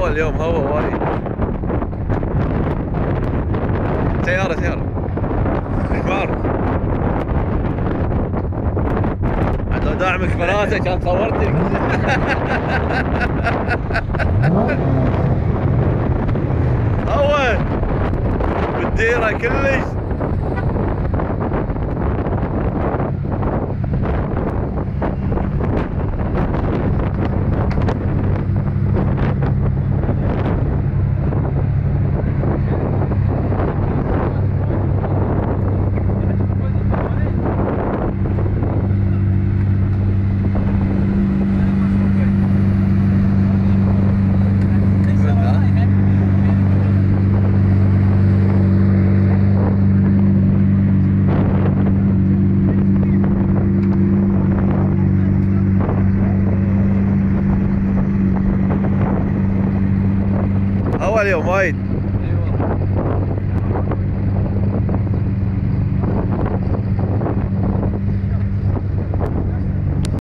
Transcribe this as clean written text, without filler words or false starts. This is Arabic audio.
اليوم هوا وايد. سيارة حمار. عاد داعمك بناته كان صورتك. هوا بالديرة كلش. هوا اليوم وايد.